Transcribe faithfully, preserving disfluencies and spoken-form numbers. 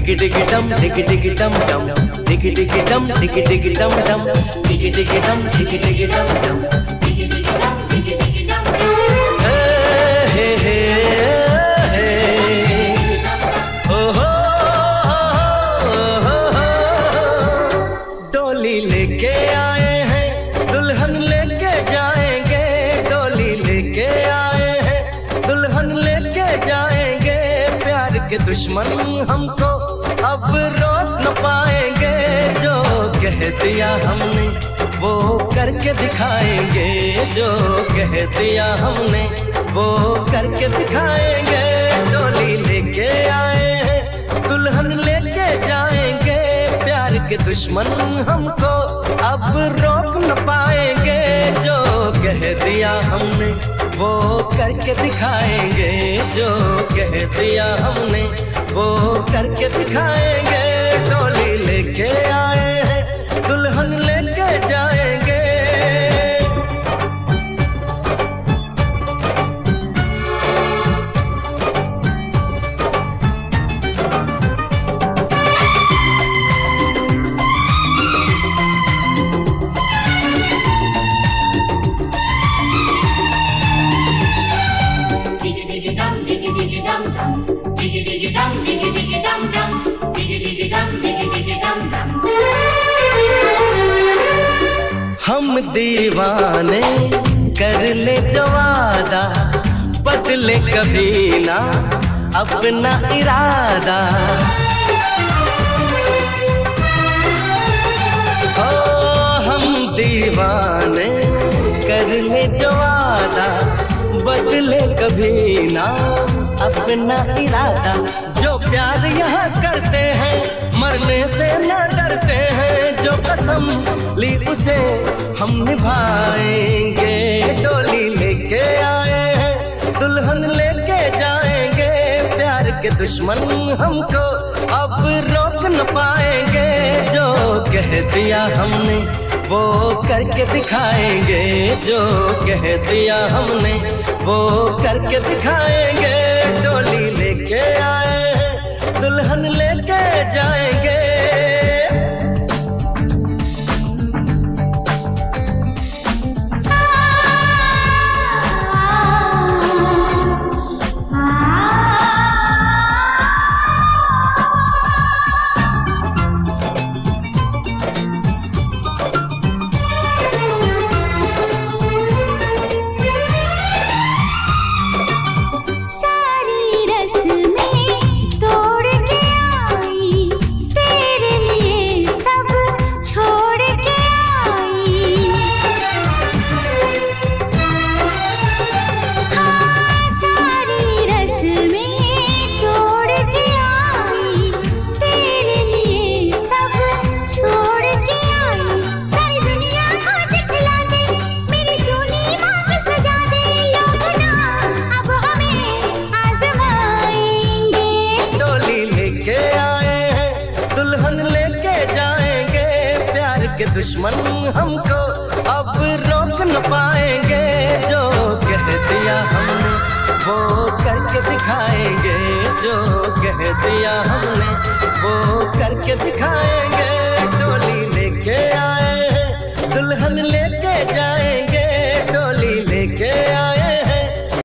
डिगी डिगी डम डिगी डिगी डम डम डिगी डिगी डम डिगी डिगी डम डम डिगी डिगी डम डिगी डिगी डम डम डिगी डिगी डम डिगी डिगी डम डम हे हे हे ओ हो डोली लेके आए हैं दुल्हन लेके जाएंगे, डोली लेके आए हैं दुल्हन लेके जाएंगे। प्यार के दुश्मन हमको अब रोक न पाएंगे, जो कह दिया हमने वो करके दिखाएंगे, जो कह दिया हमने वो करके दिखाएंगे। डोली लेके आए हैं दुल्हन लेके जाएंगे, प्यार के दुश्मन हमको अब रोक न पाएंगे, जो कह दिया हमने वो करके दिखाएंगे, जो कह दिया हमने वो करके दिखाएंगे। डोली लेके आए हैं दुल्हन लेके जाएंगे। हम दीवाने कर ले जो वादा, बदले कभी ना अपना इरादा। ओ हम दीवाने कर ले जो वादा, बदले कभी ना अपना इरादा। जो प्यार यहाँ करते हैं मरने से न डरते हैं, जो कसम ली उसे हम निभाएंगे। डोली लेके आए हैं दुल्हन लेके जाएंगे, प्यार के दुश्मन हमको अब रोक न पाएंगे, जो कह दिया हमने वो करके दिखाएंगे, जो कह दिया हमने वो करके दिखाएंगे। डोली लेके आए हैं दुल्हन लेके जाएंगे। के दुश्मन हमको अब रोक न पाएंगे, जो कह दिया हमने वो करके दिखाएंगे, जो कह दिया हमने वो करके दिखाएंगे। डोली लेके आए हैं दुल्हन लेके जाए